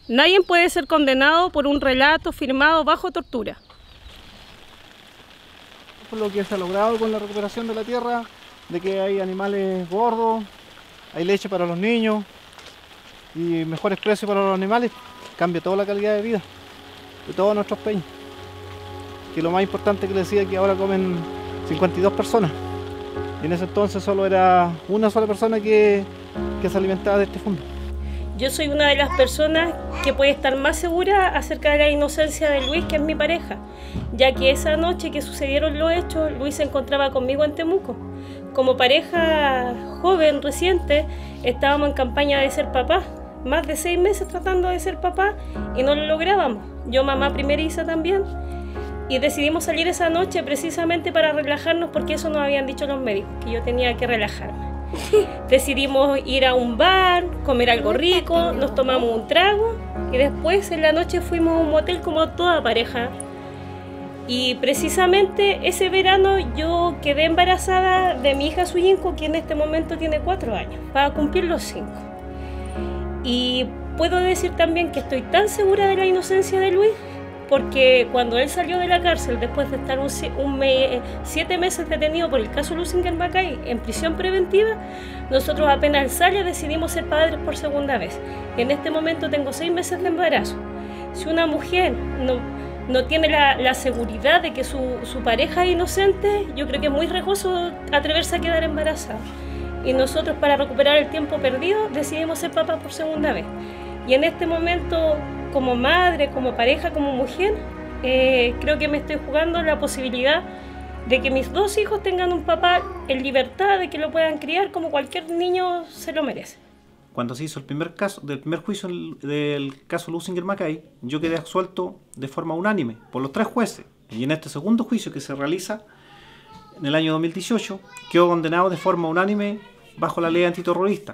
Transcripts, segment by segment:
Nadie puede ser condenado por un relato firmado bajo tortura. Por lo que se ha logrado con la recuperación de la tierra, de que hay animales gordos, hay leche para los niños y mejores precios para los animales, cambia toda la calidad de vida de todos nuestros peñas. Que lo más importante que les decía, que ahora comen 52 personas. Y en ese entonces solo era una sola persona que se alimentaba de este fondo. Yo soy una de las personas que puede estar más segura acerca de la inocencia de Luis, que es mi pareja, ya que esa noche que sucedieron los hechos, Luis se encontraba conmigo en Temuco. Como pareja joven, reciente, estábamos en campaña de ser papá, más de 6 meses tratando de ser papá y no lo lográbamos. Yo, mamá primeriza también, y decidimos salir esa noche precisamente para relajarnos, porque eso nos habían dicho los médicos, que yo tenía que relajarme. Decidimos ir a un bar, comer algo rico, nos tomamos un trago y después en la noche fuimos a un motel como toda pareja. Y precisamente ese verano yo quedé embarazada de mi hija Suyinko, que en este momento tiene 4 años, para cumplir los 5. Y puedo decir también que estoy tan segura de la inocencia de Luis, porque cuando él salió de la cárcel, después de estar 7 meses detenido por el caso Lusinger Macay en prisión preventiva, nosotros apenas él sale decidimos ser padres por segunda vez. En este momento tengo 6 meses de embarazo. Si una mujer no tiene la seguridad de que su pareja es inocente, yo creo que es muy riesgoso atreverse a quedar embarazada. Y nosotros, para recuperar el tiempo perdido, decidimos ser papás por segunda vez. Y en este momento, como madre, como pareja, como mujer, creo que me estoy jugando la posibilidad de que mis 2 hijos tengan un papá en libertad, de que lo puedan criar como cualquier niño se lo merece. Cuando se hizo el primer juicio del caso Lusinger Macay, yo quedé absuelto de forma unánime por los 3 jueces. Y en este segundo juicio que se realiza en el año 2018, quedó condenado de forma unánime bajo la ley antiterrorista.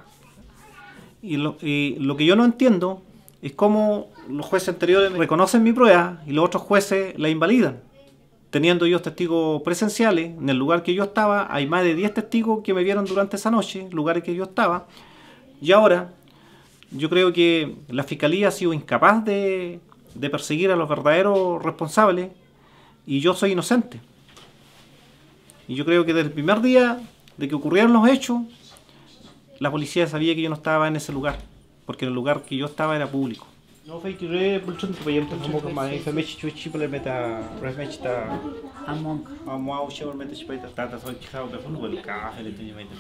Y lo que yo no entiendo es cómo los jueces anteriores reconocen mi prueba y los otros jueces la invalidan. Teniendo yo testigos presenciales, en el lugar que yo estaba, hay más de 10 testigos que me vieron durante esa noche, lugares que yo estaba. Y ahora, yo creo que la Fiscalía ha sido incapaz de perseguir a los verdaderos responsables y yo soy inocente. Y yo creo que desde el primer día de que ocurrieron los hechos, la policía sabía que yo no estaba en ese lugar, porque el lugar que yo estaba era público. No fue que bulchon to bayam to mo ma information chuchi pole meta refmech ta among amao show meta chpaita tata so chao be fun wel ka hele to yimeta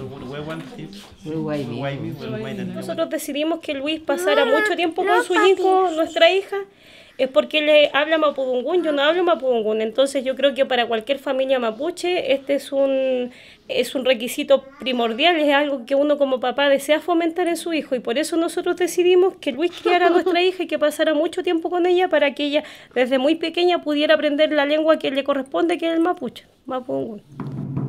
Nosotros decidimos que Luis pasara mucho tiempo con su hijo, nuestra hija, es porque él habla mapudungún, yo no hablo mapudungún. Entonces yo creo que para cualquier familia mapuche este es un requisito primordial, es algo que uno como papá desea fomentar en su hijo, y por eso nosotros decidimos que Luis criara a nuestra hija y que pasara mucho tiempo con ella para que ella desde muy pequeña pudiera aprender la lengua que le corresponde, que es el mapuche, mapudungún.